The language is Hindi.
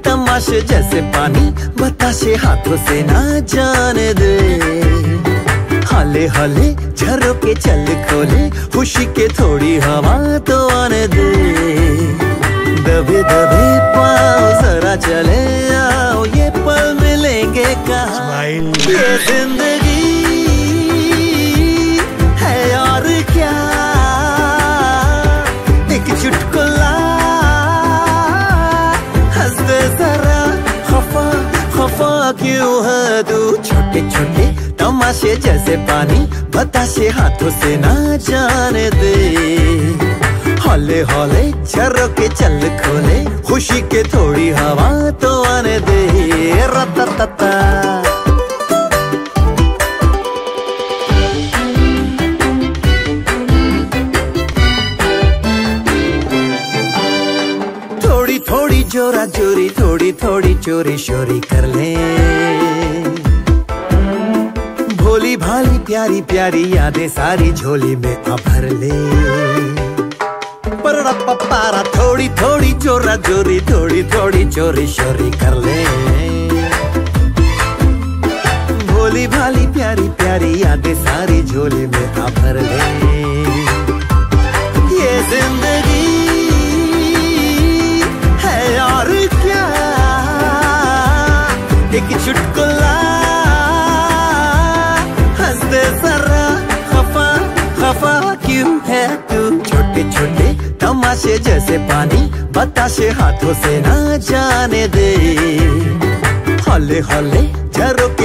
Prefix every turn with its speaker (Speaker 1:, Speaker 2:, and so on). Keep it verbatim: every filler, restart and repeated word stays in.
Speaker 1: तमाशे जैसे पानी बताशे हाथों से ना जाने दे। हाले हाले झरोके चल खोले खुशी के थोड़ी हवा तो आने दे। दबे दबे पाँव जरा चले आओ ये पल मिलेंगे कहाँ। ये जिंदगी है और क्या एक चुटकुला हंस दे जरा खफा खफा क्यों है तू। छोटे छोटे तमाशे जैसे पानी बताशे हाथों से ना जाने दे। हौले हौले झरोके चल खोले खुशी के थोड़ी हवा तो आने दे। रततता थोड़ी थोड़ी जोरा जोरी थोड़ी थोड़ी चोरी शोरी कर ले। भोली भाली प्यारी प्यारी यादें सारी झोली में आ भर ले। पर पारा थोड़ी थोड़ी चोरा चोरी थोड़ी थोड़ी चोरी शोरी कर ले। भोली भाली प्यारी प्यारी यादें सारी झोली में आ भर ले। ये जिंदगी है और क्या एक चुटकुला हंस दे जरा खफा खफा क्यों है तू। छोटे छोटे तमाशे जैसे पानी बताशे हाथों से ना जाने दे। हौले हौले झरोके